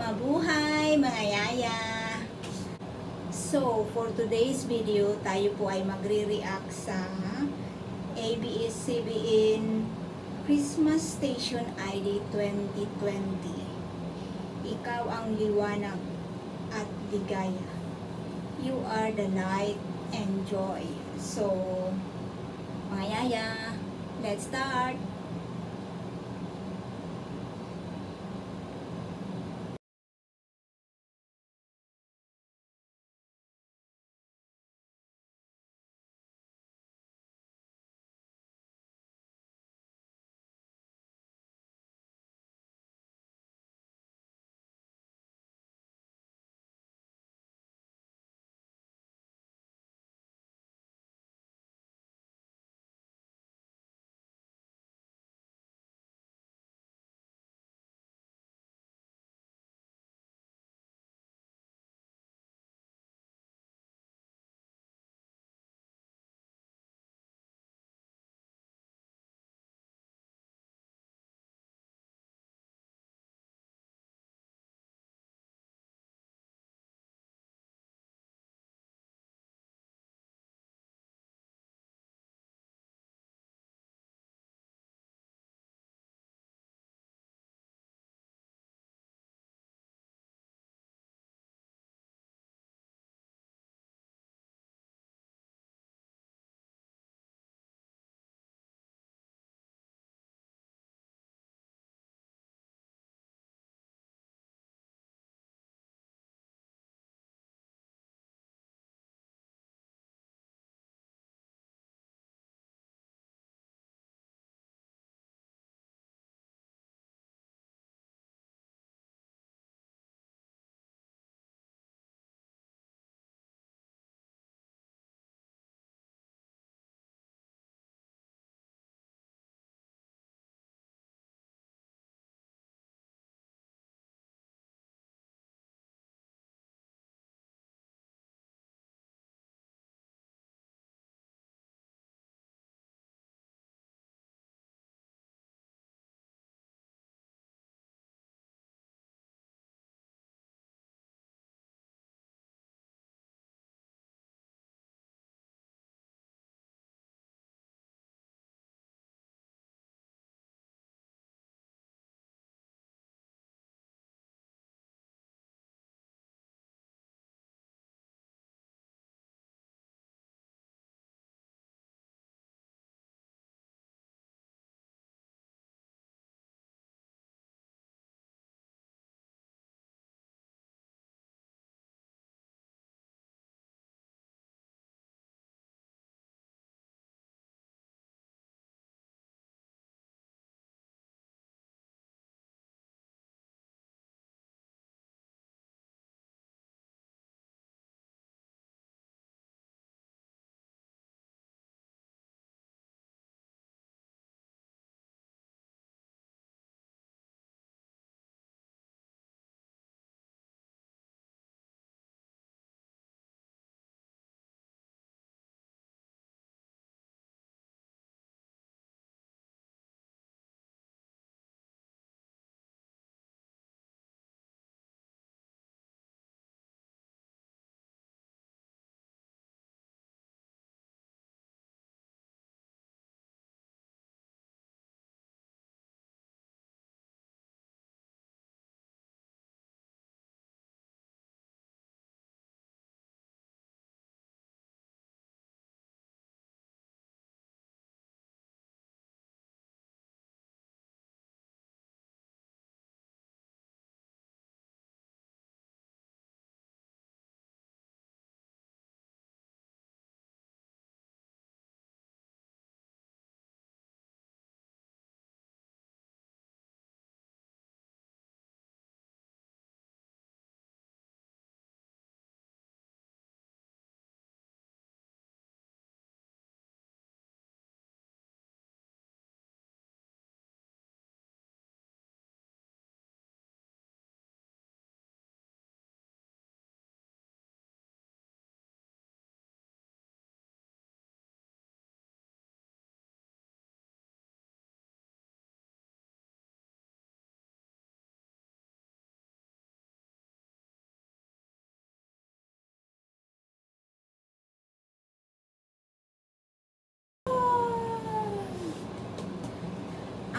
Mabuhay mga yaya! So, for today's video, tayo po ay magre-react sa ABS-CBN Christmas Station ID 2020. Ikaw ang liwanag at ligaya. You are the light and joy. So, mga yaya, let's start!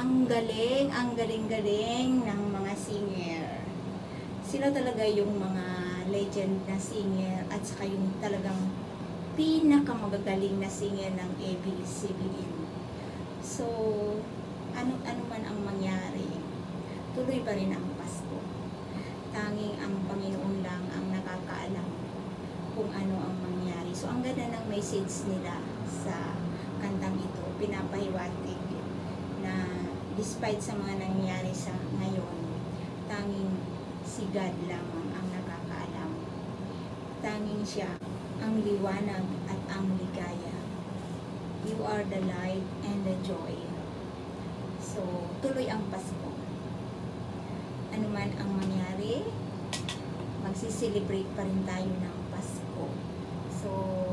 ang galing-galing ng mga singer. Sila talaga yung mga legend na singer at saka yung talagang pinakamagagaling na singer ng ABS-CBN. So, ano man ang mangyari, tuloy pa rin ang Pasko. Tanging ang Panginoon lang ang nakakaalam kung ano ang mangyari. So, ang ganda ng message nila sa kantang ito, pinapahiwatig na despite sa mga nangyari sa ngayon, tanging si God lamang ang nakakaalam. Tanging siya ang liwanag at ang ligaya. You are the light and the joy. So, tuloy ang Pasko. Ano man ang mangyari, magsiselebrate pa rin tayo ng Pasko. So,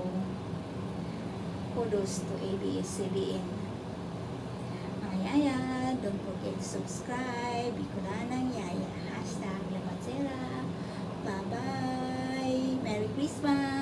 kudos to ABS-CBN. Mga yaya, don't forget to subscribe. Ikulanang yaya. #Lamatsera. Bye-bye. Merry Christmas!